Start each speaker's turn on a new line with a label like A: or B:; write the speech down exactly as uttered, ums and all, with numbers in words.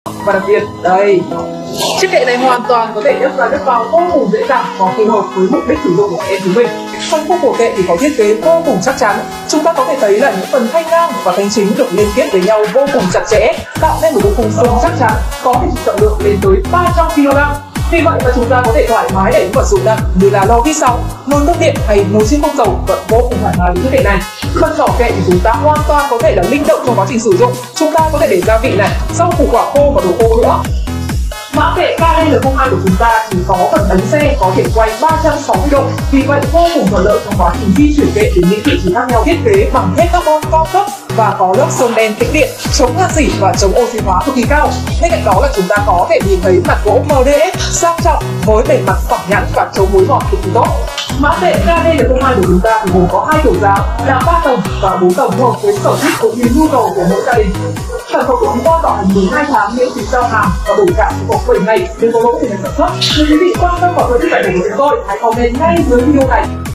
A: Và đặc biệt đây, chiếc kệ này hoàn toàn có thể nhấc ra nhấc vào vô cùng dễ dàng và phù hợp với mục đích sử dụng của em chúng mình. Trong khung của kệ thì có thiết kế vô cùng chắc chắn. Chúng ta có thể thấy là những phần thanh ngang và thanh chính được liên kết với nhau vô cùng chặt chẽ, tạo nên một bộ khung xương chắc chắn có thể chịu trọng lượng lên tới ba trăm ki lô gam. Vì vậy mà chúng ta có thể thoải mái để những vật dụng nặng như là lò vi sóng, nồi cơm điện hay nồi chiên không dầu vẫn vô cùng thoải mái với chiếc kệ này. Phần vỏ kệ thì chúng ta hoàn toàn có thể là linh động trong quá trình sử dụng. Chúng ta có thể để gia vị này, rau củ quả khô và đồ khô nữa. Mã kệ K D L không hai của chúng ta thì có phần bánh xe có thể quay ba trăm sáu mươi độ, vì vậy vô cùng thuận lợi trong quá trình di chuyển kệ đến những vị trí khác nhau. Thiết kế bằng thép carbon cao cấp và có lớp sơn đen tĩnh điện, chống rạn rỉ và chống oxy hóa cực kỳ cao. Bên cạnh đó là chúng ta có thể nhìn thấy mặt gỗ M D F sang trọng với bề mặt phẳng nhẵn và chống mối mọt cực kỳ tốt. Mã kệ K D L không hai của chúng ta thì gồm có hai kiểu dáng là ba tầng và bốn tầng, hợp với sở thích cũng như nhu cầu của mỗi gia đình. Sản phẩm của chúng ta bảo hành mười hai tháng miễn phí giao hàng và đổi trả trong vòng bảy ngày nếu có lỗi về sản xuất. Nếu quý vị quan tâm vào thời tiết của chúng tôi, hãy comment ngay dưới video này.